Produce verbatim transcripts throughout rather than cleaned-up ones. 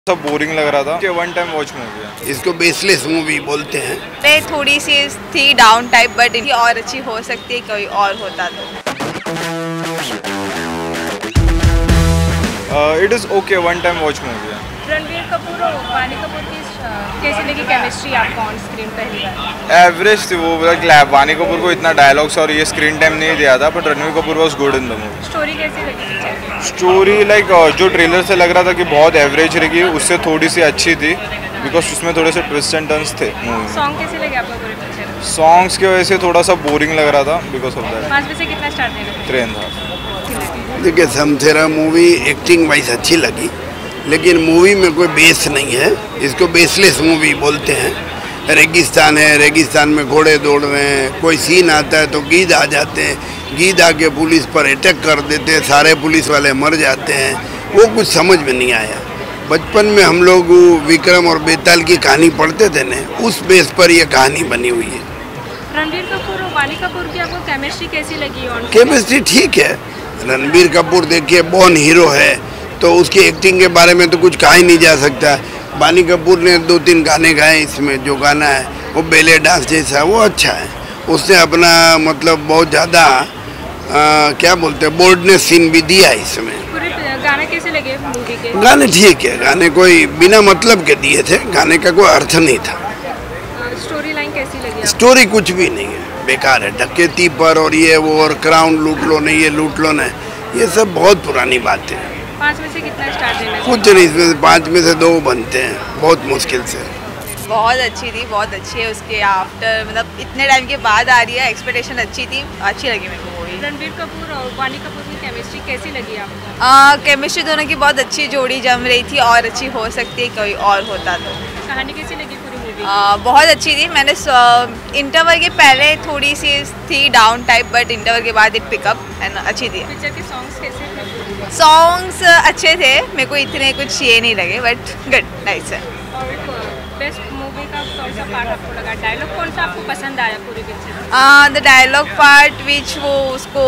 सब बोरिंग लग रहा था कि वन टाइम वॉच मूवी है। इसको बेसलेस मूवी बोलते हैं। पे थोड़ी सी थी डाउन टाइप, बट इनकी और अच्छी हो सकती है कोई और होता तो। It is okay, one time watch movie है। रणबीर कपूर और वानी कपूर की कैसी लगी केमिस्ट्री आपको ऑन स्क्रीन पहली बार? एवरेज थी वो, लाइक वानी कपूर को इतना डायलॉग्स और ये स्क्रीन टाइम नहीं दिया था, but Ranbir Kapoor was good in the movie. Story कैसी लगी पिक्चर की? स्टोरी लाइक जो ट्रेलर से लग रहा था कि बहुत एवरेज रहेगी, उससे थोड़ी सी अच्छी थी, बिकॉज उसमें थोड़े से ट्विस्ट एंड टर्न्स थे मूवी में। सॉन्ग कैसे लगे आपको पूरे पिक्चर में? सॉन्ग्स की वजह से थोड़ा सा बोरिंग लग रहा था, बिकॉज ऑफ दैट। पाँच में से कितना स्टार देना? ट्रेन था। देखिए, समथेरा मूवी एक्टिंग वाइज अच्छी लगी, लेकिन मूवी में कोई बेस नहीं है। इसको बेसलेस मूवी बोलते हैं। रेगिस्तान है, रेगिस्तान में घोड़े दौड़ रहे हैं, कोई सीन आता है तो गीद आ जाते हैं, गीद आके पुलिस पर अटैक कर देते हैं, सारे पुलिस वाले मर जाते हैं। वो कुछ समझ में नहीं आया। बचपन में हम लोग विक्रम और बेताल की कहानी पढ़ते थे ना, उस बेस पर यह कहानी बनी हुई है। रणबीर कपूर और वानी कपूर की आपको केमिस्ट्री कैसी लगी? ऑन केमिस्ट्री ठीक है। रणबीर कपूर देखिए बॉर्न हीरो है, तो उसकी एक्टिंग के बारे में तो कुछ कहा ही नहीं जा सकता। वानी कपूर ने दो तीन गाने गाए इसमें, जो गाना है वो बेले डांस जैसा, वो अच्छा है। उसने अपना मतलब बहुत ज़्यादा क्या बोलते हैं बोल्डनेस सीन भी दिया है इसमें। पूरे गाने कैसे लगे मूवी के? गाने ठीक है, गाने कोई बिना मतलब के दिए थे, गाने का कोई अर्थ नहीं था। स्टोरी लाइन कैसी लगी? स्टोरी कुछ भी नहीं है, बेकार है। डकैती पर और ये वो और क्राउन लूट लो नहीं, ये लूट लो ना, ये सब बहुत पुरानी बात है। पाँच में से कितना स्टार देना? कुछ नहीं, इसमें पाँच में से दो बनते हैं, बहुत मुश्किल से। बहुत अच्छी थी, बहुत अच्छी है। उसके आफ्टर मतलब इतने टाइम के बाद आ रही है, एक्सपेक्टेशन अच्छी थी, अच्छी लगी मेरे को मूवी। रणबीर कपूर और वानी कपूर की केमिस्ट्री कैसी लगी आपको? केमिस्ट्री दोनों की बहुत अच्छी जोड़ी जम रही थी, और अच्छी हो सकती है कोई और होता तो। कहानी कैसी लगी पूरी मूवी? बहुत अच्छी थी। मैंने इंटरवल के पहले थोड़ी सी थी डाउन टाइप, बट इंटरवल के बाद इट पिकअप एंड अच्छी थी। पिक्चर के सॉन्ग्स कैसे थे? सॉन्ग्स अच्छे थे, मेरे को इतने कुछ ये नहीं लगे, बट गुड, नाइस है। और बेस्ट मूवी का कौन सा पार्ट आपको लगा? डायलॉग कौन सा आपको पसंद आया पूरी picture? The dialogue part which वो उसको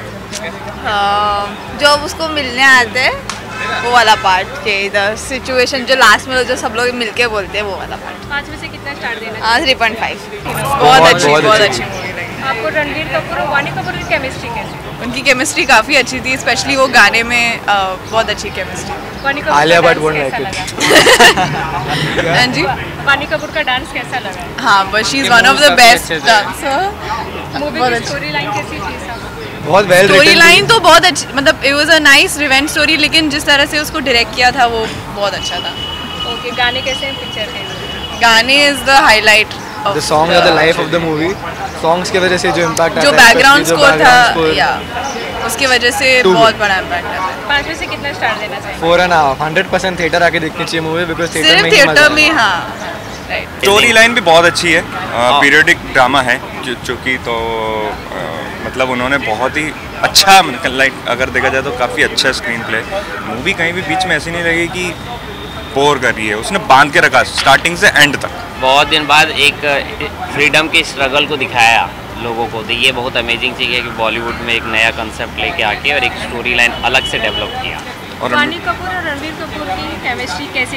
uh, जो उसको मिलने आते हैं वो वाला पार्ट के द सिचुएशन जो लास्ट में जो सब लोग मिलके बोलते हैं वो वाला पार्ट। पाँच में से कितना स्टार देना? हाँ, थ्री पॉइंट फाइव। बहुत अच्छी, बहुत अच्छी मूवी लगी। आपको रणबीर कपूर और वानी कपूर की केमिस्ट्री कैसी? उनकी केमिस्ट्री काफ़ी अच्छी थी, स्पेशली वो गाने में uh, बहुत अच्छी केमिस्ट्री। वानी कपूर आलिया का भट्ट बोल डांस रहा कैसा लगा? हाँ जी, वानी कपूर का डांस कैसा लगा? हाँ, but she is one of the best dancer. Movie की स्टोरी लाइन कैसी थी? सब बहुत वेल स्टोरी लाइन तो बहुत अच्छी, मतलब it was a nice revenge story, लेकिन जिस तरह से उसको डायरेक्ट किया था वो बहुत अच्छा था। ओके, गाने कैसे हैं पिक्चर के? गाने is the highlight. The song are the life of the movie. Songs की वजह से जो इम्पैक्ट जो बैकग्राउंड स्कोर था, या उसकी वजह से बहुत बड़ा इम्पैक्ट आता है। पाँच में से कितना स्टार देना चाहिए? Four and half. Hundred percent theatre आके देखनी चाहिए मूवी, बिकॉज थिएटर सिर्फ में थिएटर में, हाँ। स्टोरी लाइन भी बहुत अच्छी है, पीरियडिक ड्रामा है चूँकि, तो आ, मतलब उन्होंने बहुत ही अच्छा, लाइक अगर देखा जाए तो काफ़ी अच्छा स्क्रीन प्ले। मूवी कहीं भी बीच में ऐसी नहीं लगी कि बोर कर रही है, उसने बांध के रखा स्टार्टिंग से एंड तक। बहुत दिन बाद एक फ्रीडम के स्ट्रगल को दिखाया लोगों को, तो ये बहुत अमेजिंग चीज़ है कि बॉलीवुड में एक नया कंसेप्ट लेके आके और एक स्टोरी लाइन अलग से डेवलप किया। और वानी कपूर और रणबीर कपूर की केमिस्ट्री कैसी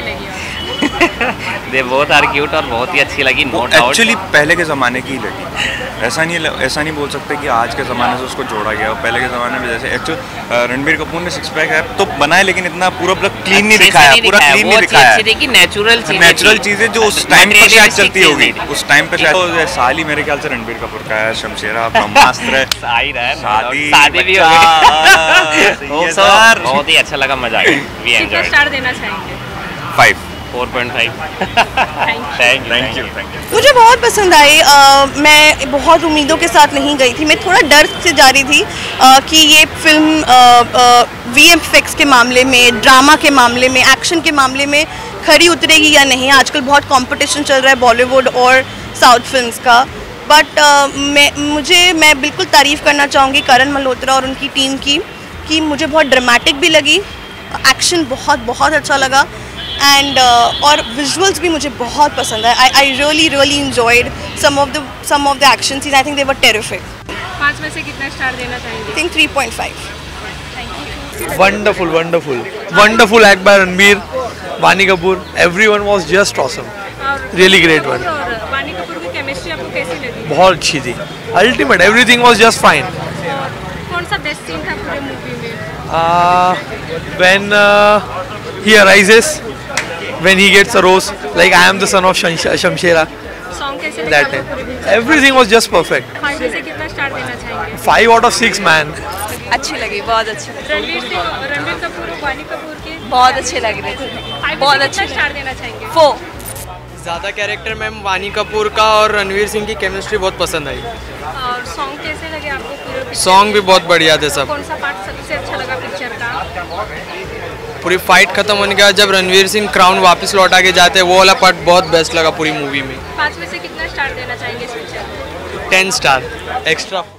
लगी? दे बहुत आर क्यूट और बहुत ही अच्छी लगी। नो डाउट एक्चुअली पहले के ज़माने की लगी, ऐसा नहीं ऐसा नहीं बोल सकते कि आज के ज़माने से उसको जोड़ा गया। पहले के ज़माने में जैसे एक्चुअल रणबीर कपूर ने सिक्स पैक है तो बनाया, लेकिन इतना पूरा पूरा क्लीन नहीं दिखाया, पूरा क्लीन नहीं दिखाया। नेचुरल चीज़ें नेचुरल चीज़ें जो उस टाइम पर शायद चलती होगी, उस टाइम पे शायद। साल ही मेरे ख्याल से रणबीर कपूर का है, शमशेरा, ब्रह्मास्त्र, शादी शादी भी हो गई। बहुत ही अच्छा लगा, मजा आया। कितना स्टार देना चाहेंगे? Five. Four point five. Thank thank you thank you. मुझे बहुत पसंद आई। आ, मैं बहुत उम्मीदों के साथ नहीं गई थी, मैं थोड़ा डर से जा रही थी आ, कि ये फिल्म वी एफ एक्स के मामले में, ड्रामा के मामले में, एक्शन के मामले में खरी उतरेगी या नहीं। आजकल बहुत कंपटीशन चल रहा है बॉलीवुड और साउथ फिल्म्स का, बट मैं मुझे मैं बिल्कुल तारीफ़ करना चाहूँगी करण मल्होत्रा और उनकी टीम की, कि मुझे बहुत ड्रामेटिक भी लगी, एक्शन बहुत बहुत अच्छा लगा, एंड uh, और विजुअल्स भी मुझे बहुत पसंद है। I I really really enjoyed some of the some of the action scene. I think they were terrific. पाँच में से कितना स्टार देना चाहेंगे? I think three point five. Thank you. कैसी लगी? Wonderful wonderful wonderful act by Ranbir, Vaani Kapoor, everyone was just awesome, और really great one. और वानी कपूर की केमिस्ट्री आपको कैसी लगी? बहुत अच्छी थी, ultimate, everything was just fine. और कौन सा बेस्ट सीन था पूरे मूवी में? When he arises, when he gets a rose like I am the son of Shamshera, song कैसे लगा दैट आपको पूरे time picture? Everything was just perfect. Five में से कितना स्टार देना चाहेंगे? Five out of six man. अच्छी लगी, बहुत अच्छी लगी, रणवीर सिंह, रणवीर कपूर और वानी कपूर के बहुत अच्छे लग रहे थे, फाइव बहुत में से अच्छे कितना स्टार देना चाहेंगे? फोर। ज़्यादा कैरेक्टर मैम वानी कपूर का और रणवीर सिंह की केमिस्ट्री बहुत पसंद आई। और सॉन्ग कैसे लगे आपको पूरे पिक्चर? सॉन्ग भी बहुत बढ़िया थे सब। कौन सा पार्ट सबसे अच्छा लगा पिक्चर का? पूरी फाइट खत्म होने के बाद जब रणवीर सिंह क्राउन वापस लौटा के जाते हैं वो वाला पार्ट बहुत बेस्ट लगा पूरी मूवी में। पाँच में से कितना स्टार देना चाहेंगे इस पिक्चर को? Ten star extra.